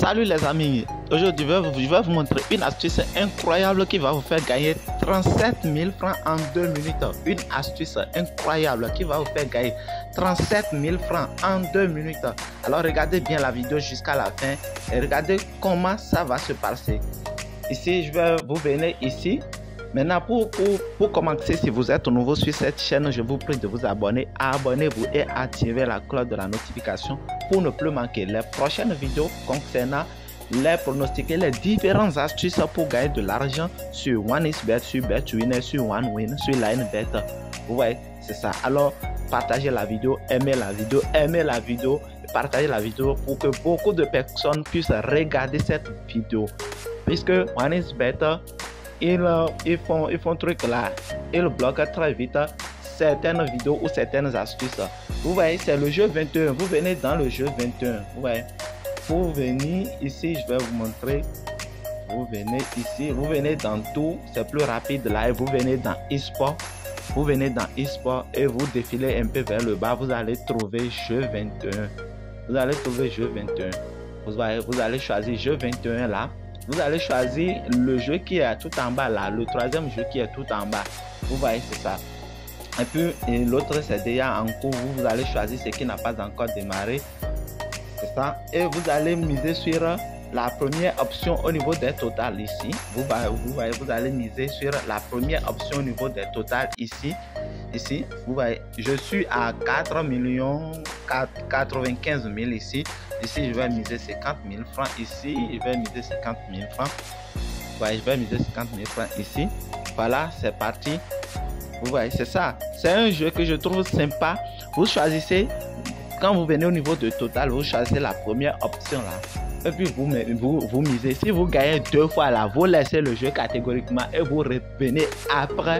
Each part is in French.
Salut les amis, aujourd'hui je vais vous montrer une astuce incroyable qui va vous faire gagner 37 000 francs en 2 minutes. Une astuce incroyable qui va vous faire gagner 37 000 francs en 2 minutes. Alors regardez bien la vidéo jusqu'à la fin et regardez comment ça va se passer. Ici, vous venez ici. Maintenant, pour commencer, si vous êtes nouveau sur cette chaîne, je vous prie de vous abonner. Abonnez-vous et activez la cloche de la notification pour ne plus manquer les prochaines vidéos concernant les pronostics et les différentes astuces pour gagner de l'argent sur OneXBet, sur BetWinner, sur OneWin, sur LineBet. Vous voyez, c'est ça. Alors, partagez la vidéo, aimez la vidéo, partagez la vidéo pour que beaucoup de personnes puissent regarder cette vidéo. Puisque OneXBet, ils font truc là, ils bloquent très vite certaines vidéos ou certaines astuces. Vous voyez, c'est le jeu 21. Vous venez dans le jeu 21. Vous voyez, pour venir ici, je vais vous montrer. Vous venez ici, vous venez dans tout, c'est plus rapide là. Et vous venez dans eSport. Vous venez dans eSport et vous défilez un peu vers le bas. Vous allez trouver jeu 21. Vous allez trouver jeu 21. Vous voyez, vous allez choisir jeu 21 là. Vous allez choisir le jeu qui est tout en bas là, le troisième jeu qui est tout en bas. Vous voyez, c'est ça. Et puis l'autre c'est déjà en cours. Vous allez choisir ce qui n'a pas encore démarré. C'est ça. Et vous allez miser sur la première option au niveau des totales ici. Vous voyez, vous allez miser sur la première option au niveau des totales ici. Ici, vous voyez, je suis à 4 95 000 ici. Ici, je vais miser 50 000 francs. Ici, je vais miser 50 000 francs. Vous voyez, je vais miser 50 000 francs ici. Voilà, c'est parti. Vous voyez, c'est ça. C'est un jeu que je trouve sympa. Vous choisissez, quand vous venez au niveau de total, vous choisissez la première option là. Et puis vous misez. Si vous gagnez 2 fois là, vous laissez le jeu catégoriquement et vous revenez après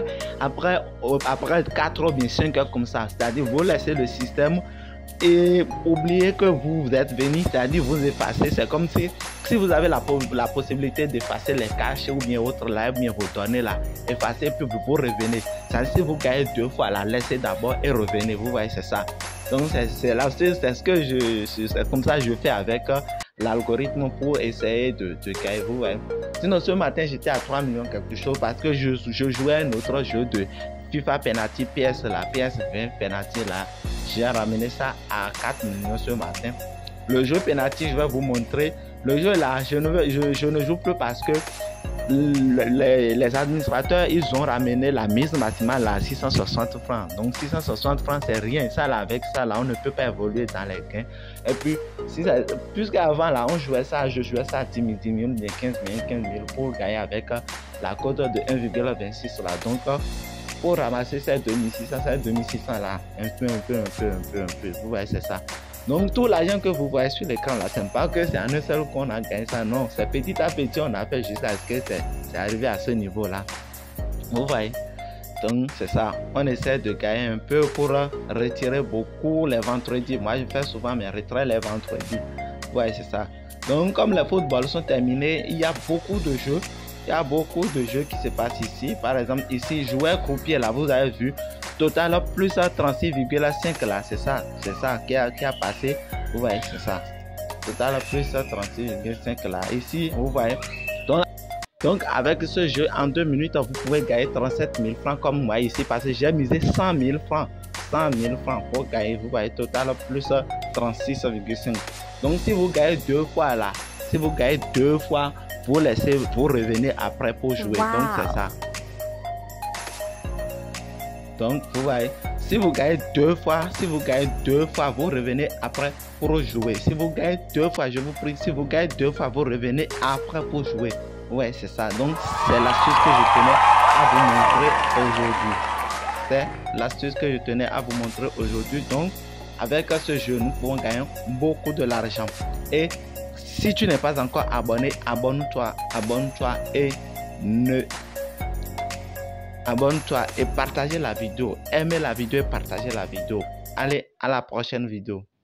4 ou bien 5 heures comme ça. C'est-à-dire vous laissez le système et oubliez que vous êtes venu, c'est-à-dire vous effacez. C'est comme si vous avez la possibilité d'effacer les caches ou bien autre là, ou bien retourner là, effacer puis vous revenez. C'est-à-dire si vous gagnez 2 fois là, laissez d'abord et revenez. Vous voyez, c'est ça. Donc c'est comme ça que je fais avec l'algorithme pour essayer de gagner. Vous voyez. Sinon ce matin j'étais à 3 millions quelque chose parce que je jouais un autre jeu de FIFA Penalty PS là, PS20 Penalty là. J'ai ramené ça à 4 millions ce matin. Le jeu Penalty, je vais vous montrer. Le jeu là, je ne joue plus parce que les administrateurs, ils ont ramené la mise maximale à 660 francs. Donc 660 francs, c'est rien. Ça là, avec ça là, on ne peut pas évoluer dans les gains. Et puis, puisqu'avant là, je jouais ça à 10 000, 15 000 pour gagner avec la cote de 1,26 là. Donc, pour ramasser ces 2600 là, un peu. Vous voyez, c'est ça. Donc, tout l'argent que vous voyez sur l'écran là, c'est pas que c'est en un seul qu'on a gagné ça. Non, c'est petit à petit, on a fait jusqu'à ce que c'est arrivé à ce niveau là. Vous voyez. Donc, c'est ça. On essaie de gagner un peu pour retirer beaucoup les vendredis. Moi, je fais souvent mes retraits les vendredis. Vous voyez, c'est ça. Donc, comme les footballs sont terminés, il y a beaucoup de jeux. Il y a beaucoup de jeux qui se passent ici. Par exemple, ici, joueur croupier, là, vous avez vu. Total plus 36,5 là. C'est ça qui a passé. Vous voyez, c'est ça. Total plus 36,5 là. Ici, vous voyez. Donc, avec ce jeu, en 2 minutes, vous pouvez gagner 37 000 francs comme moi ici. Parce que j'ai misé 100 000 francs. 100 000 francs pour gagner. Vous voyez, total plus 36,5. Donc, si vous gagnez 2 fois là, si vous gagnez 2 fois, vous revenez après pour jouer. Wow. Donc c'est ça. Donc vous voyez, si vous gagnez 2 fois, vous revenez après pour jouer. Si vous gagnez 2 fois, je vous prie, si vous gagnez 2 fois, vous revenez après pour jouer. Ouais, c'est ça. Donc c'est l'astuce que je tenais à vous montrer aujourd'hui. C'est l'astuce que je tenais à vous montrer aujourd'hui. Donc avec ce jeu, nous pouvons gagner beaucoup de l'argent. Et si tu n'es pas encore abonné, abonne-toi et abonne-toi et partagez la vidéo. Aimez la vidéo et partagez la vidéo. Allez, à la prochaine vidéo.